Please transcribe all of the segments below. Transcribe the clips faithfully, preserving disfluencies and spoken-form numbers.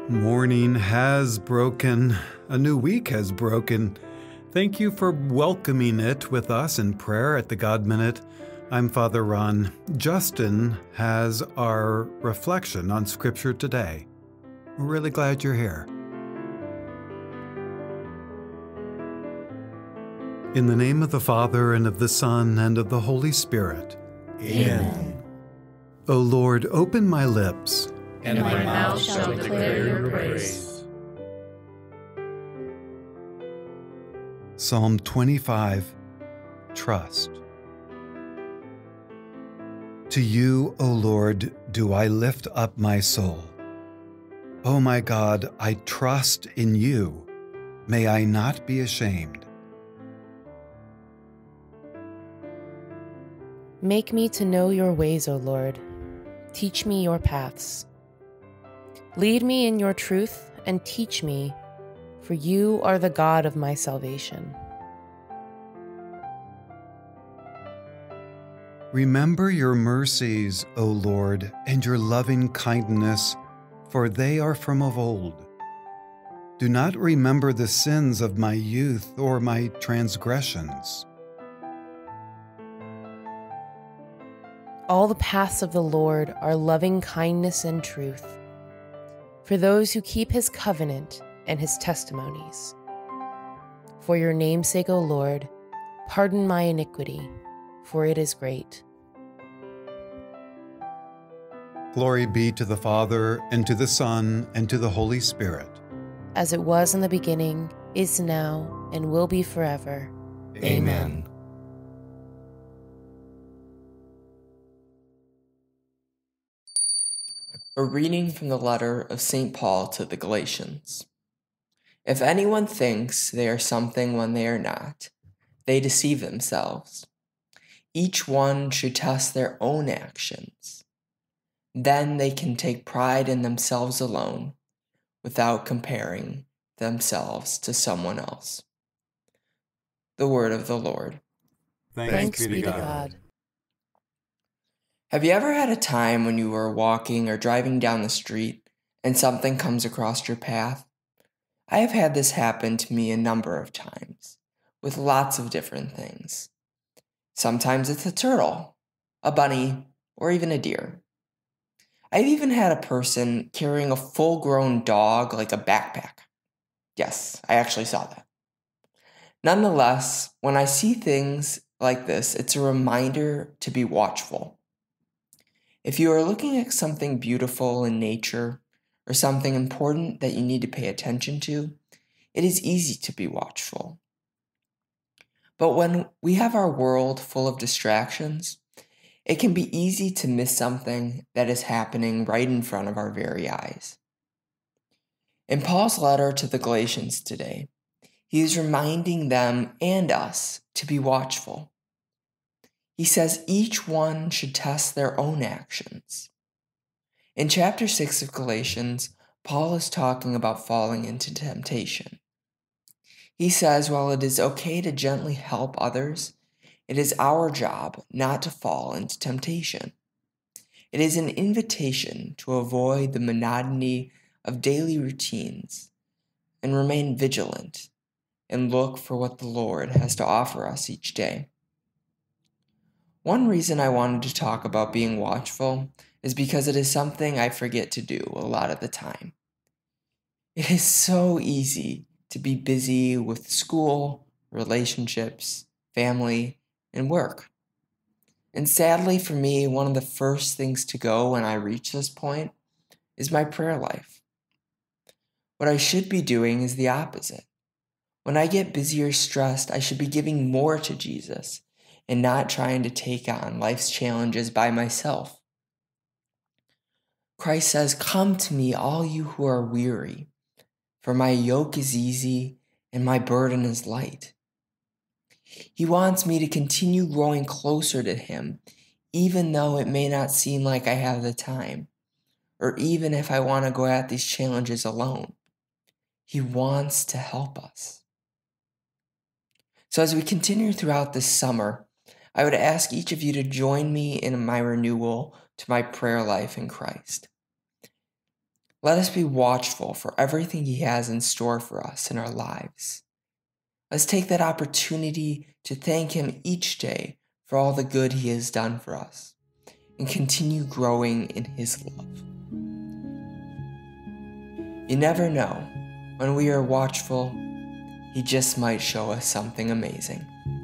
Morning has broken. A new week has broken. Thank you for welcoming it with us in prayer at the God Minute. I'm Father Ron. Justin has our reflection on Scripture today. We're really glad you're here. In the name of the Father, and of the Son, and of the Holy Spirit. Amen. O Lord, open my lips, and my mouth shall declare your praise. Psalm twenty-five, Trust. To you, O Lord, do I lift up my soul. O my God, I trust in you. May I not be ashamed. Make me to know your ways, O Lord. Teach me your paths. Lead me in your truth and teach me, for you are the God of my salvation. Remember your mercies, O Lord, and your loving kindness, for they are from of old. Do not remember the sins of my youth or my transgressions. All the paths of the Lord are loving kindness and truth, for those who keep his covenant and his testimonies. For your name's sake, O Lord, pardon my iniquity, for it is great. Glory be to the Father, and to the Son, and to the Holy Spirit. As it was in the beginning, is now, and will be forever. Amen. A reading from the letter of Saint Paul to the Galatians. If anyone thinks they are something when they are not, they deceive themselves. Each one should test their own actions. Then they can take pride in themselves alone, without comparing themselves to someone else. The word of the Lord. Thanks, Thanks be to God. God. Have you ever had a time when you were walking or driving down the street and something comes across your path? I have had this happen to me a number of times, with lots of different things. Sometimes it's a turtle, a bunny, or even a deer. I've even had a person carrying a full-grown dog like a backpack. Yes, I actually saw that. Nonetheless, when I see things like this, it's a reminder to be watchful. If you are looking at something beautiful in nature or something important that you need to pay attention to, it is easy to be watchful. But when we have our world full of distractions, it can be easy to miss something that is happening right in front of our very eyes. In Paul's letter to the Galatians today, he is reminding them and us to be watchful. He says each one should test their own actions. In chapter six of Galatians, Paul is talking about falling into temptation. He says while it is okay to gently help others, it is our job not to fall into temptation. It is an invitation to avoid the monotony of daily routines and remain vigilant and look for what the Lord has to offer us each day. One reason I wanted to talk about being watchful is because it is something I forget to do a lot of the time. It is so easy to be busy with school, relationships, family, and work. And sadly for me, one of the first things to go when I reach this point is my prayer life. What I should be doing is the opposite. When I get busy or stressed, I should be giving more to Jesus and not trying to take on life's challenges by myself. Christ says, "Come to me, all you who are weary, for my yoke is easy and my burden is light." He wants me to continue growing closer to him, even though it may not seem like I have the time, or even if I want to go at these challenges alone. He wants to help us. So as we continue throughout this summer, I would ask each of you to join me in my renewal to my prayer life in Christ. Let us be watchful for everything He has in store for us in our lives. Let's take that opportunity to thank Him each day for all the good He has done for us and continue growing in His love. You never know, when we are watchful, He just might show us something amazing.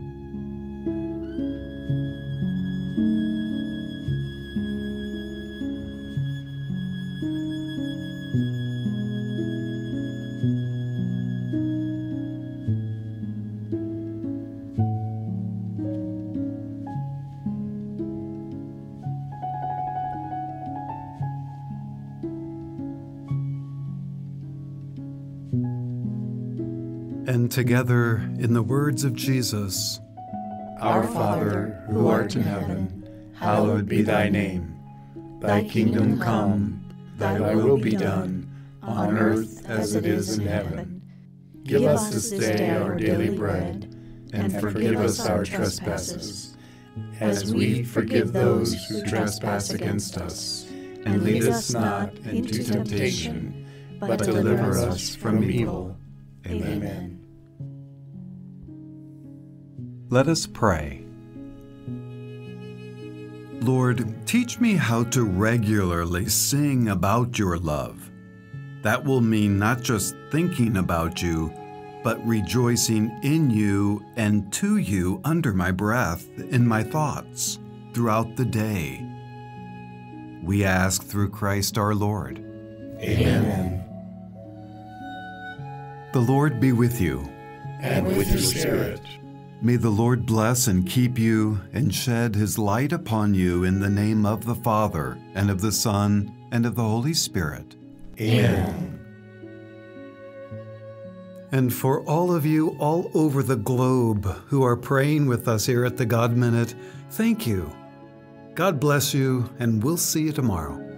And together, in the words of Jesus, Our Father, who art in heaven, hallowed be thy name. Thy kingdom come, thy will be done, on earth as it is in heaven. Give us this day our daily bread, and forgive us our trespasses, as we forgive those who trespass against us. And lead us not into temptation, but deliver us from evil. Amen. let us pray. Lord, teach me how to regularly sing about your love. That will mean not just thinking about you, but rejoicing in you and to you under my breath in my thoughts throughout the day. We ask through Christ our Lord. Amen. The Lord be with you. And with your spirit. May the Lord bless and keep you and shed his light upon you in the name of the Father, and of the Son, and of the Holy Spirit. Amen. And for all of you all over the globe who are praying with us here at the God Minute, thank you. God bless you, and we'll see you tomorrow.